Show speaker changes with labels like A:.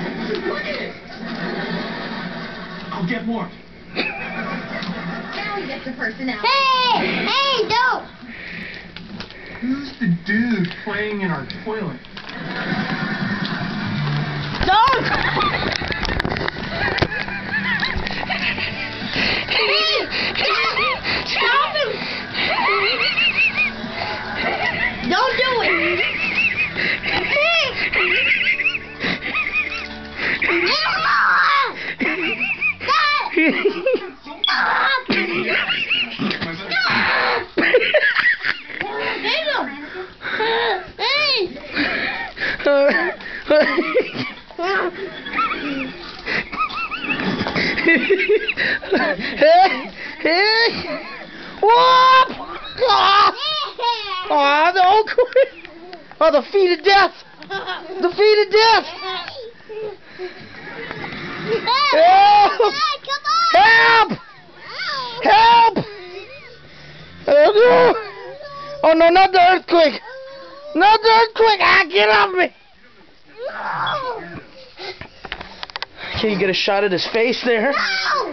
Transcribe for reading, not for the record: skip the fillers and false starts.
A: I'll get more.
B: Now we get the personality.
C: Hey! Hey, don't!
A: Who's the dude playing in our toilet?
C: Don't! Stop him! Don't do it!
D: Whoop! Oh, the Okoy! Oh, the feet of death! The feet of death! Help! Help! Help! Oh no, not the earthquake! Not the earthquake! Ah, get off me! Can you get a shot at his face there?